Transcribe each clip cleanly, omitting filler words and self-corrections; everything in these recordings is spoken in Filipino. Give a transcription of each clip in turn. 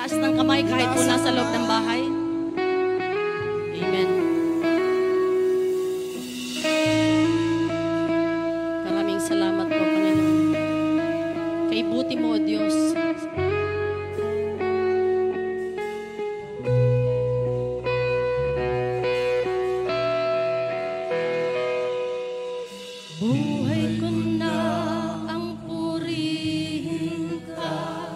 Taas ng kamay kahit po nasa loob ng bahay. Amen. Maraming salamat po, Panginoon. Kay buti mo, O Diyos. Buhay ko na ang purihin ka.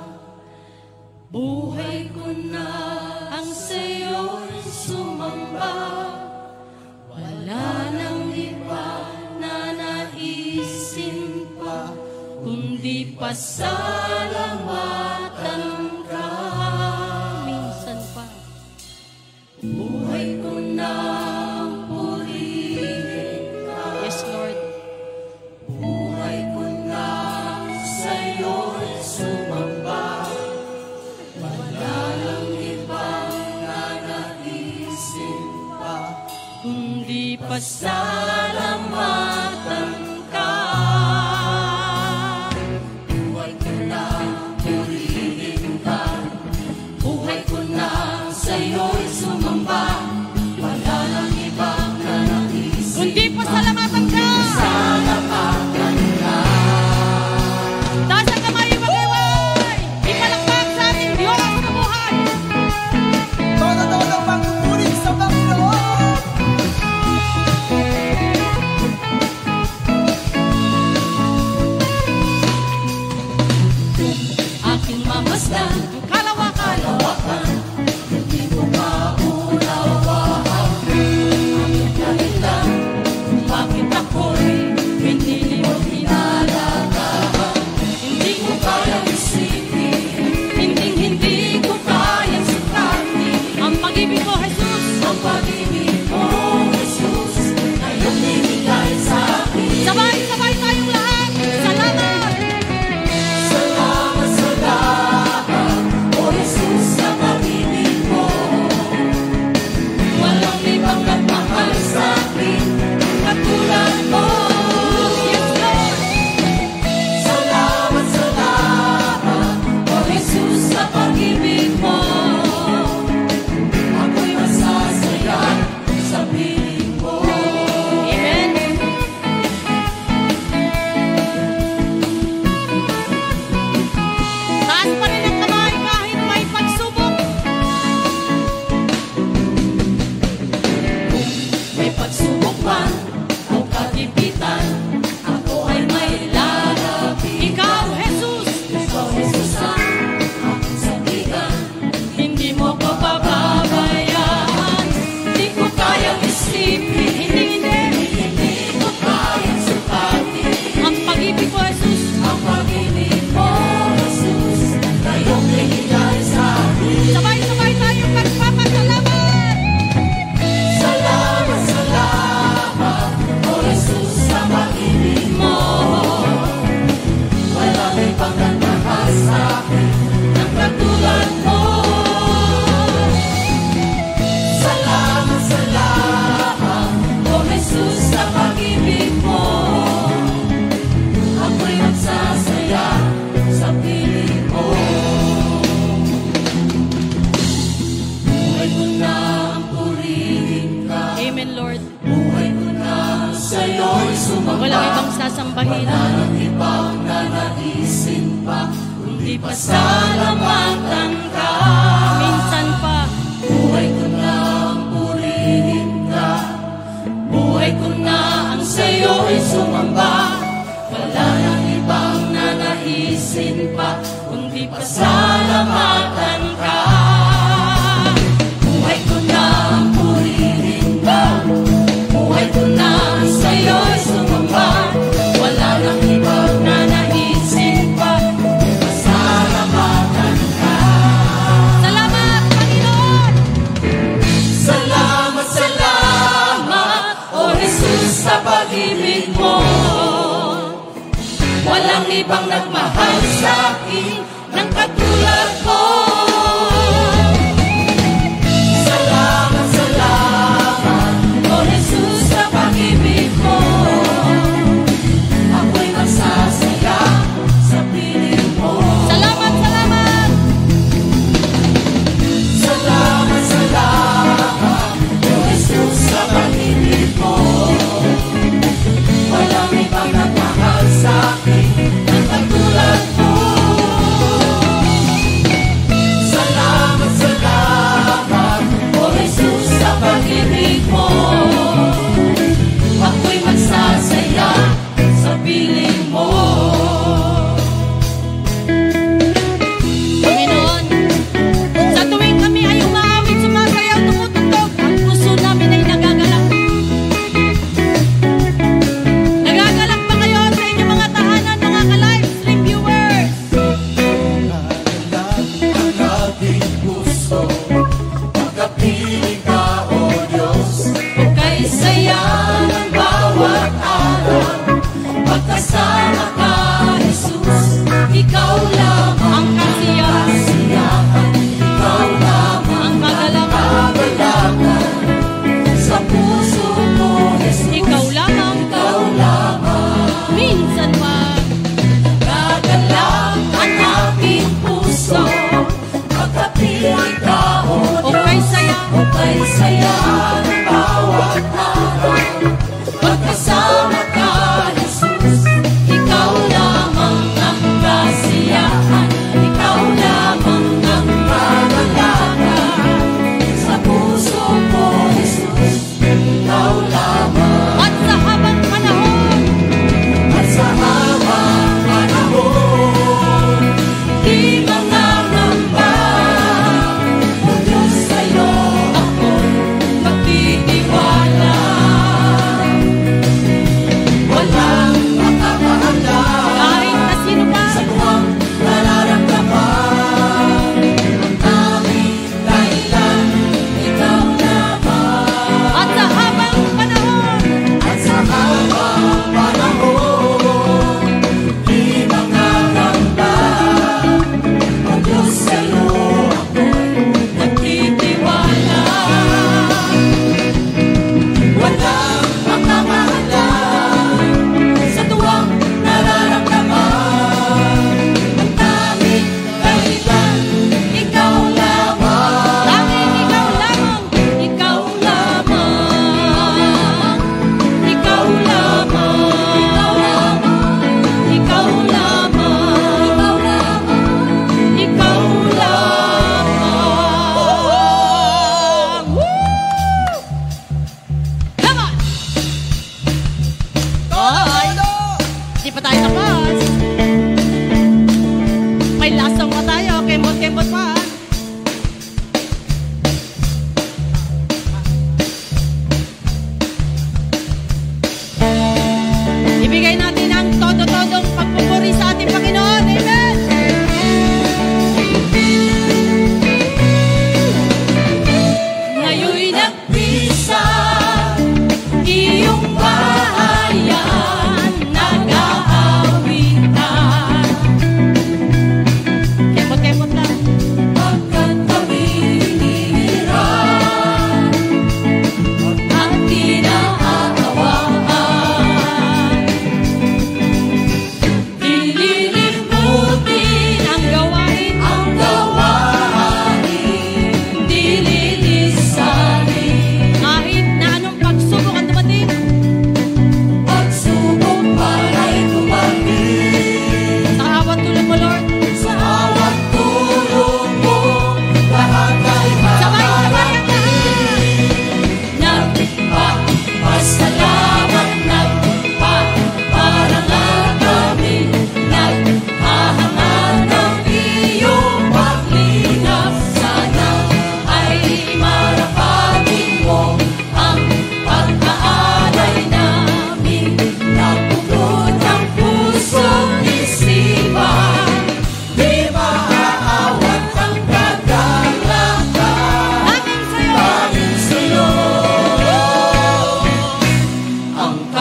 Buhay ko na ang sa'yo'y sumamba. Wala nang iba na naisin pa, kundi pasalamatan ka. Minsan pa. Buhay ko na ang purihin ka. Yes, Lord. Buhay ko na sa'yo'y sumamba. Wala nang ibang nanaisin pa, kundi pasalamatan ka. Buhay ko na purihin ka. Buhay ko na sa'yo'y sumamba. Wala nang ibang nanaisin kundi pasalamatan ka. Pasalamatan ka. Taas ang kamay, mag-iway! Ipalakpak sa ating Diyos na buhay! Todo pagpuri sa Panginoon! Aking mamasdan, kalawakan, hindi mo maunawaan. Aking dahilan, bakit ako'y hindi mo hinalagaan. Hindi ko kayang isipin, hindi ko kayang sukatin ang pag-ibig mo, Jesus. Ang pag-ibig mo, Jesus, ngayon binigay sa akin. Sabay-sabay tayong lahat. Salamat! Salamat, salamat, O Jesus, sa pag-ibig mo. Walang ibang nagmahal sa akin katulad mo. Yes, Lord! Salamat, salamat, O Jesus, sa pag-ibig mo. Ako'y masasaya sa piling mo. Amen. Taas pa rin ang kamay kahit may pagsubok. May pagsubok man o kagipitan, ako ay may lalapit. Ikaw, Jesus, ang aking sandigan. Hindi mo ko pababayaan. Hindi ko kayang isipin, hindi ko kayang sukatin ang pag-ibig mo, Jesus. Ang pag-ibig mo, Jesus, ngayong binigay sa akin. Sabay-sabay tayong magpapasalamat. Salamat, salamat, O Jesus, sa pag-ibig mo. Walang ibang nagmahal sa akin ng katulad mo. Salamat, salamat, O Jesus, sa pag-ibig mo. Ako'y magsasaya sa piling mo. Buhay ko na ang purihin ka. Amen, Lord. Buhay ko na sa'yo'y sumamba. Walang ibang sasambahin. Wala nang ibang nanaisin pa, kundi pasalamatan ka. Minsan pa. Buhay ko na ang purihin ka. Buhay ko na ang sa'yo'y sumamba. Wala nang ibang nanaisin pa, kundi pasalamatan ka. Buhay ko na ang purihin ka. Buhay ko na ang sa'yo'y sumamba. Wala nang ibang nanaisin pa, kundi pasalamatan ka. Salamat, Panginoon! Salamat, salamat, O Jesus, sa pag-ibig mo. Walang ibang nagmahal sa akin ng katulad mo. Salamat, salamat, O Jesus, sa pag-ibig mo. Ako'y magsasaya sa piling mo. Salamat, salamat.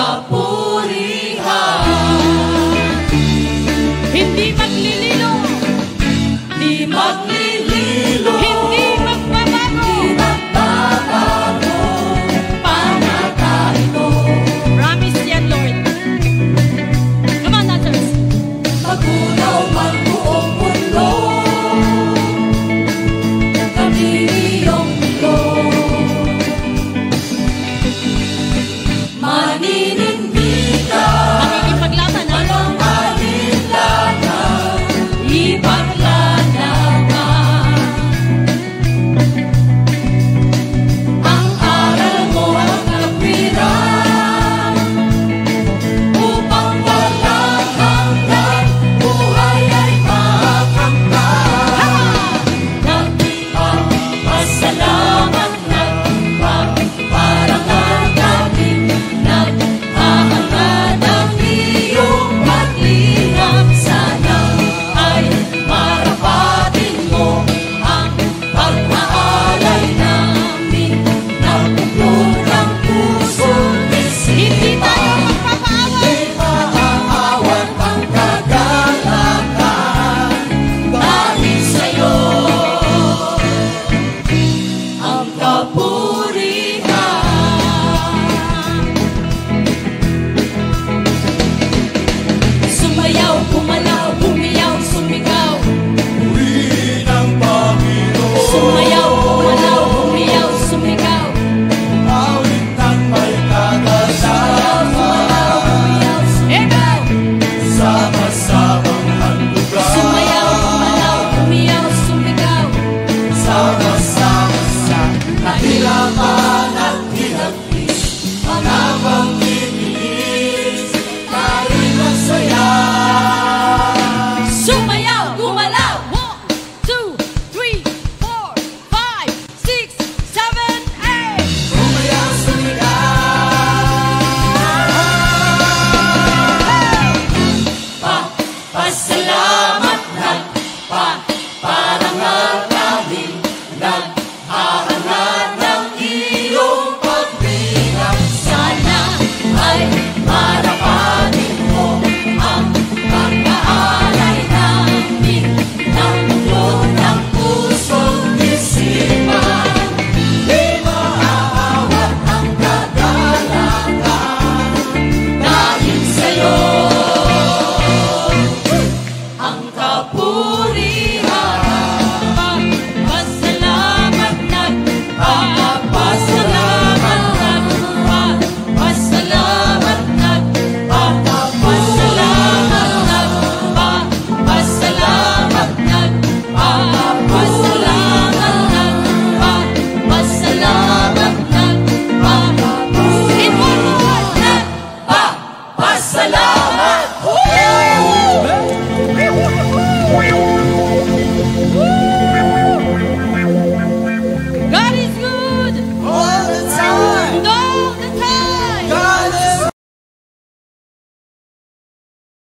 kapwa